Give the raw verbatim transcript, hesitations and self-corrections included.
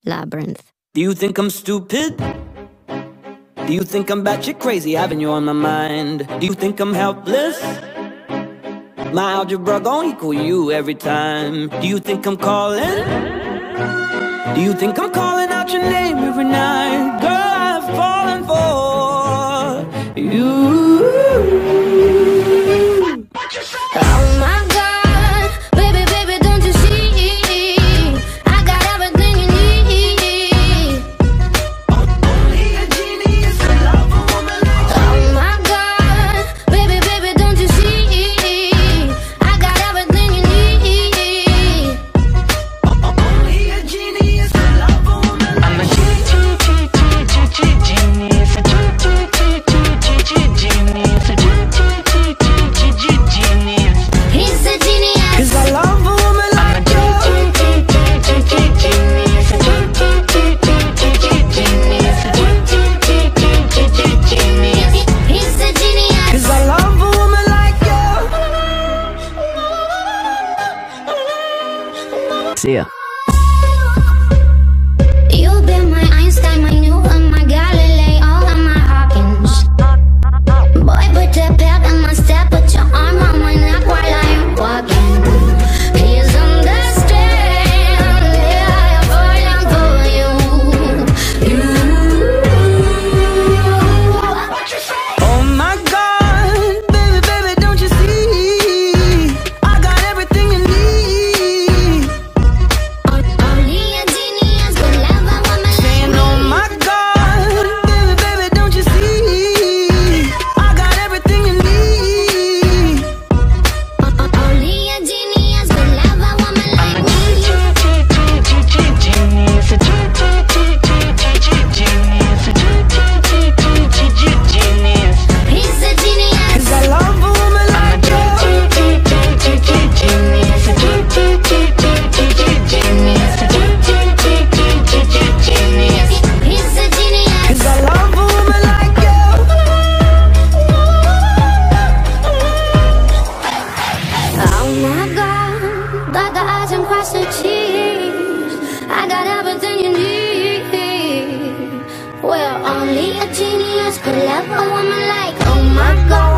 Labrinth. Do you think I'm stupid? Do you think I'm batshit crazy, having you on my mind? Do you think I'm helpless? My algebra gon' equal you every time. Do you think I'm calling? Do you think I'm calling out your name every night? Girl, I've fallen for you. Oh my God, baby, baby, don't you see? I got everything you need. Only a genius can love a woman like you. Oh my God, baby, baby, don't you see? I got everything you need. Only a genius can love a woman like you. I'm a genius, a genius, a genius. He's a genius. 'Cause I love a woman like you. He's a genius. 'Cause I love a woman like you. See ya. You've been my Einstein, my Newton, my Galileo, and my Hawkins. Boy, put that pep in my step, put your arm on my neck while I am walking. Please understand, yeah, I'm falling for you. You. Oh my God, baby, baby, don't you see? I got everything you need. Only a genius could love a woman like Saying, oh my God, baby, baby, don't you see? I got everything you need. Only a genius could love a woman like me. He's a genius. 'Cause I love a woman like you. He's a genius. 'Cause I love a woman like you. Oh my God, dot the I's and cross the T's. I got everything you need. Well, only a genius could love a woman like, oh my God.